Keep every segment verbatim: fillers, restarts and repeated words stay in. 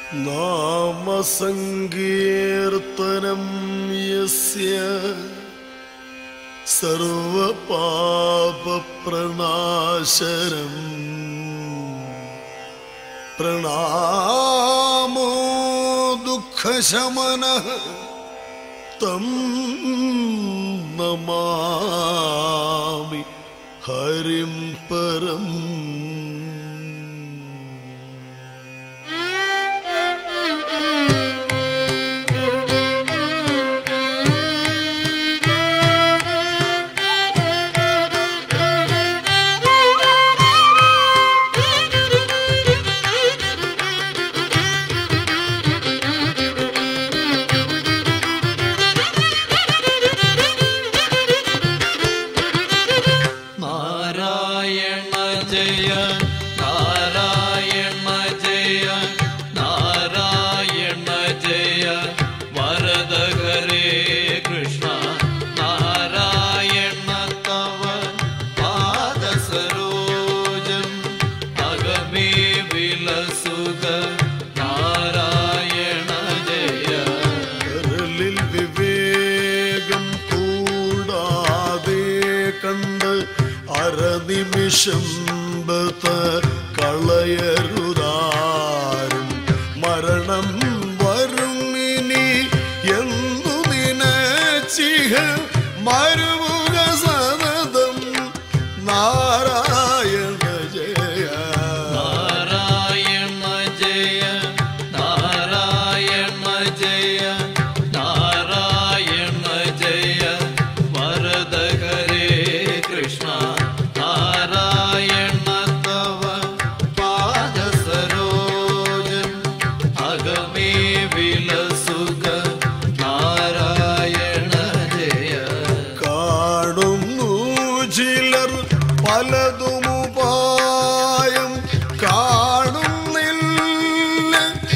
നാമസങ്കീർത്തനം യസ്യ സർവപാപപ്രണാശനം പ്രണാമോ ദുഃഖശമനഃ തം നമാമി ഹരിം പരം. അരനിമിഷംബത കളയരുതാരും മരണം വരും ഇനി എന്നു നിനച്ചിഹ മരുമുഖ സനദം നാരായണ ജയ നാരായണ ജയ നാരായണ ജയ നാരായണ ജയ വരദ ഹരേ കൃഷ്ണ നാരായണ തവ പാദ സരോജം അഗമേ വിലസുക നാരായണ ജയ. കാണുന്നു ചിലർ പലതുമുപായം കാണുന്നില്ല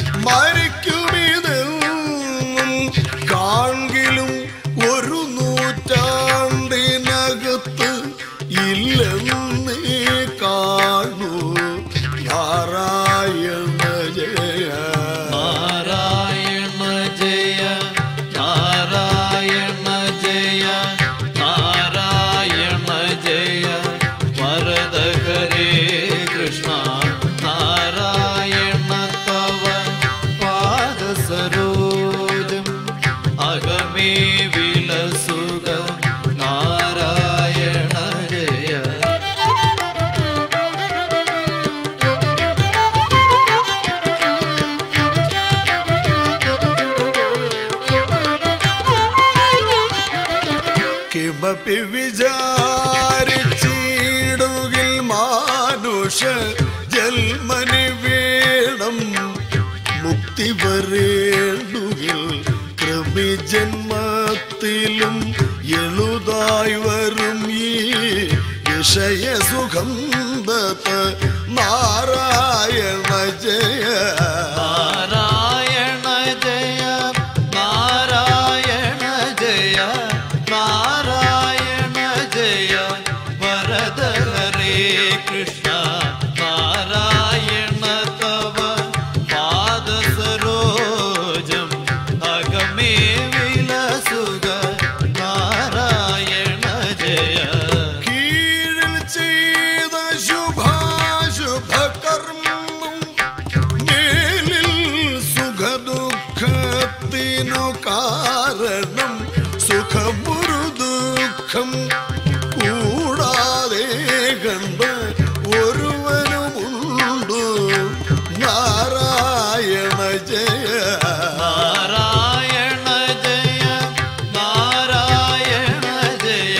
മരിക്കുമിതെന്നും കാൺകിലും ഒരു നൂറ്റാണ്ടിനകത്ത് ഇല്ലെന്നേ കാണൂ നാരായണ ജയ നാരായണ ജയ നാരായണ ജയ നാരായണ ജയ വരദ ഹരേ കൃഷ്ണ നാരായണ തവ പാദ സരോജം അഗമേ വിലസുക നാരായണ ജയ. കിമപി വിചാരിച്ചിടുകിൽ മാനുഷ ജന്മനി വേണം മുക്തി വരേണ്ടുകിൽ കൃമി ജന്മത്തിലും എളുതായി വരും ഈ വിഷയസുഖം ദത്ത നാരായണ ജയ നാരായണ ജയ നാരായണ ജയ നാരായണ ജയ വരദ ഹരേ കൃഷ്ണ നാരായണ തവ പാദ സരോജം അഗമേ വിലസുക നാരായണ ജയ. കീഴിൽ ചെയ്ത ശുഭാശുഭ കർമ്മം മേലിൽ സുഖദുഃഖത്തിനു കാരണം സുഖമൊരു ദുഃഖം കൂടാതെ കണ്ട് ഒരുവനുമുണ്ടു നാരായണ ജയ നാരായണ ജയ നാരായണ ജയ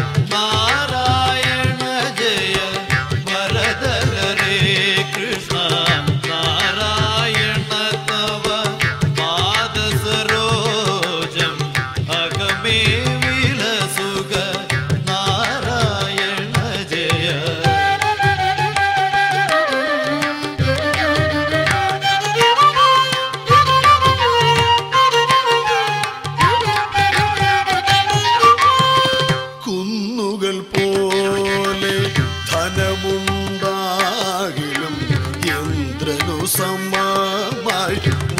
നാരായണ ജയ വരദ ഹരേ കൃഷ്ണ നാരായണ തവ പാദ സരോജം അഗമേ വിലസുക നാരായണ ജയ. കുന്നുകൾ പോലെ ധനമുണ്ടാകിലും യന്ത്രനു സമമായി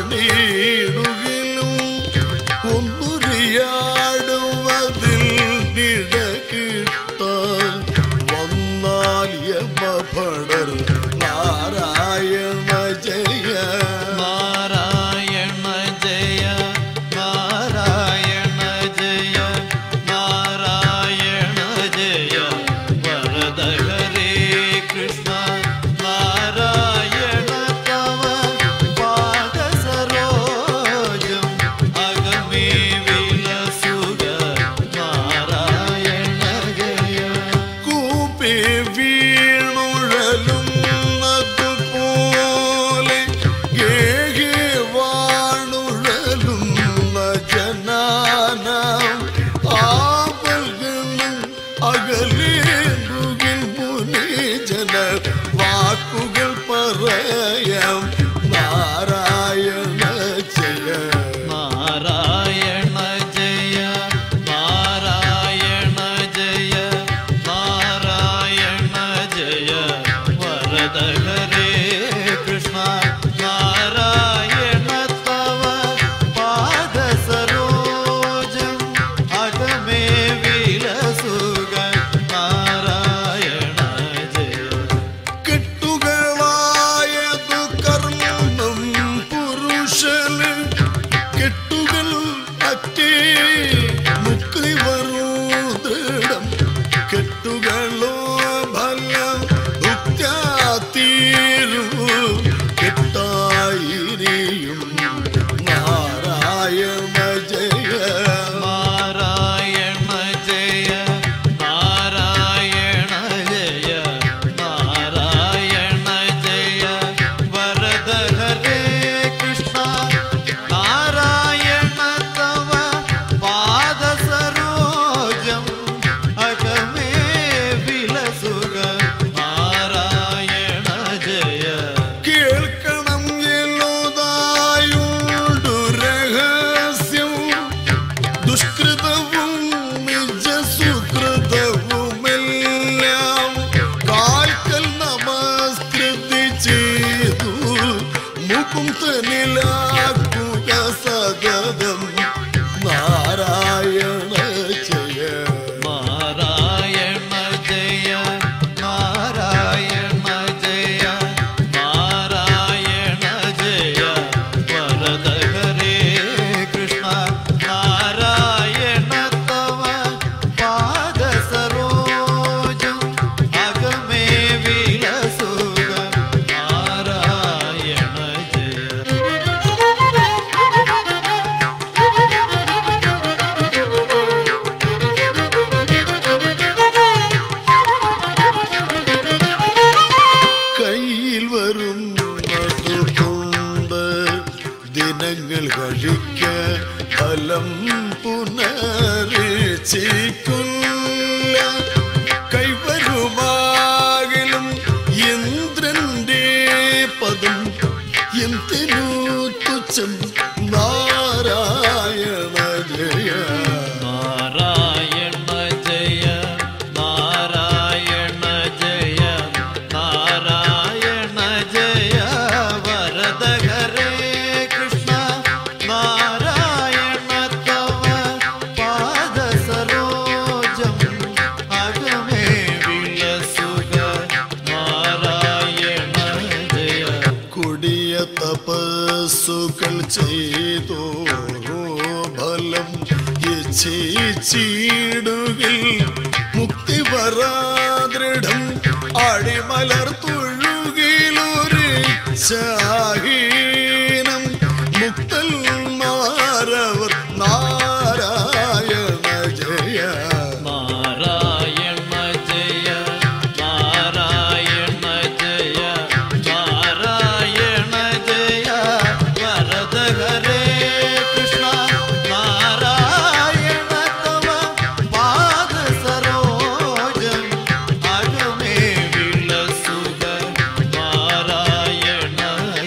പണിയിടുകിലും ഒന്നുരിയാടുവതിൽ നിടകിട്ടാൻ വന്നാൽ യമഭടർ നാരായണ ജയ നാരായണ ജയ നാരായണ ജയ നാരായണ ജയ വരദ ഹരേ കൃഷ്ണ നാരായണ തവ പാദ സരോജം അഗമേ വിലസുക നാരായണ ജയ കൂപ്പി വീണുഴലും അതുപോലെ ഏകി വാണുഴലും ജനാനം ആവൽകളും അകലേന്തുകിൽ മുനിജന വാക്കുകൾ പറയാം നാരായണ ജയ നാരായണ ജയ നാരായണ ജയ നാരായണ ജയ വരദ ഹരേ കൃഷ്ണ നാരായണ തവ പാദ സരോജം അഗമേ വിലസുക നാരായണ ജയ കെട്ടുകളായതു കർമ്മം പുരുഷന് കെട്ടുകൾ അറ്റേ മുക്തി വരൂ ദൃഢം കെട്ടുകളോ ഫലം ഭുക്താതീരു കെട്ടായിരിയും നാരായണ ജയ നാരായണ ജയ നാരായണ ജയ നാരായണ ജയ വരദ ഹരേ കൃഷ്ണ നാരായണ തവ പാദ സരോജം അഗമേ വിലസുക നാരായണ ജയ കേൾക്കണം എല്ലോതായുണ്ടു രഹസ്യം ദുഷ്കൃതവും നിജസുകൃതവുമെല്ലാം കാൽക്കൽ നമസ്കൃതി ചെയ്തു മുകുന്ദനിലാക്കുക സതതം നാരായണ ജയ നാരായണ ജയ നാരായണ ജയ നാരായണ ജയ വരദ ഹരേ കൃഷ്ണ നാരായണ തവ പാദ സരോജം അഗമേ വിലസുക നാരായണ ജയ കയ്യിൽ വരും അതുകൊണ്ട് ദിനങ്ങൾ കഴിക്ക ഫലം പുനരുചിക്കില്ല കൈവരുമാകിലും ഇന്ദ്രന്റെ പദം എന്തിനു തുച്ഛം നാരായണ ജയ നാരായണ ജയ നാരായണ ജയ നാരായണ ജയ വരദ ഹരേ കൃഷ്ണ നാരായണ തവ പാദ സരോജം അഗമേ വിലസുക നാരായണ ജയ കൊടിയ തപസ്സുകൾ ചെയ്തോ ഫലം ഇച്ഛിച്ചിടുകിൽ മുക്തി വരാദൃഢം അടിമലർ തൊഴുകിലൊരു ശാഹീനം മുക്തന്മാരവർ നാരായണ ജയ നാരായണ ജയ നാരായണ ജയ നാരായണ ജയ വരദ ഹരേ കൃഷ്ണ നാരായണ തവ പാദ സരോജം അഗമേ വിലസുക നാരായണ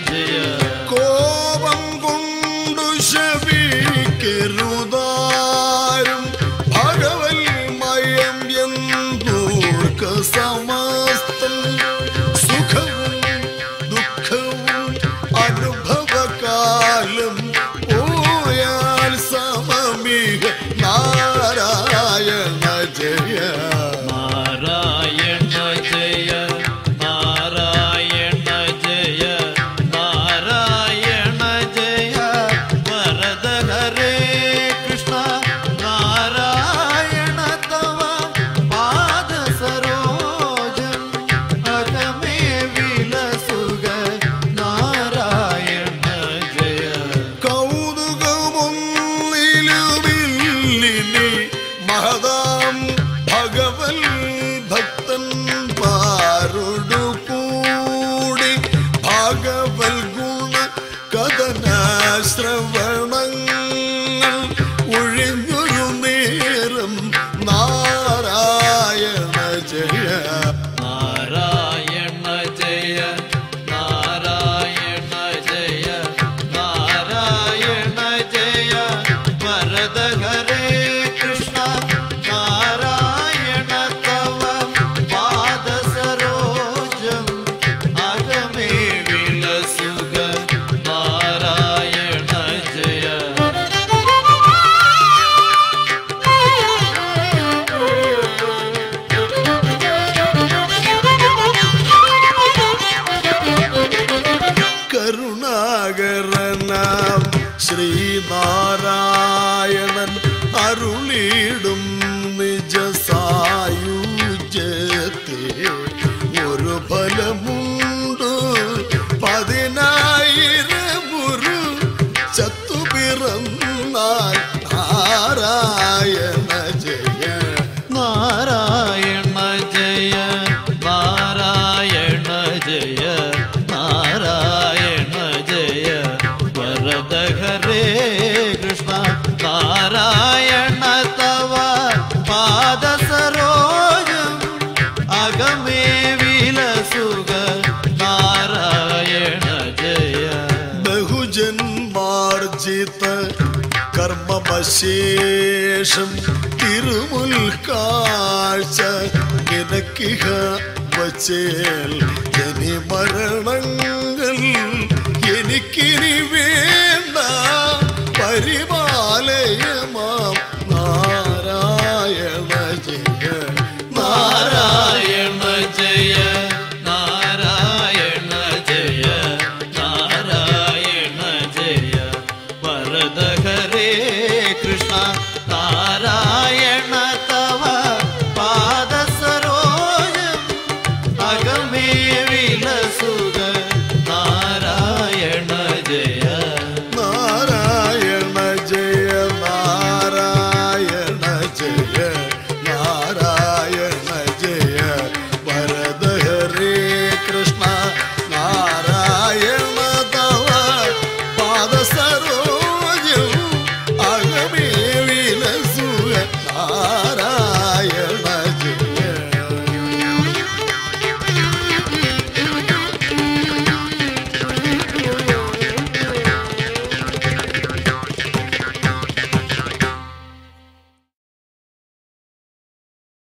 ശ്രീനാരായണൻ അരുളിയിടും നിജ സായുജ്യത്തെ ഒരു ഫലമുണ്ട് പതിനായിരം ഒരു ചത്തുപിറന്നാൽ നാരായണ ജയ നാരായണ ജയ നാരായണ ജയ നാരായണ ജയ വരദ ഹരേ കൃഷ്ണ നാരായണ തവ പാദ സരോജം അഗമേ വിലസുക നാരായണ ജയ ബഹുജന്മാർജിത കർമ്മമശേഷം തിരുമുൽക്കാഴ്ച നിനക്കിഹ വച്ചേൽ ജനി മരണങ്ങൾ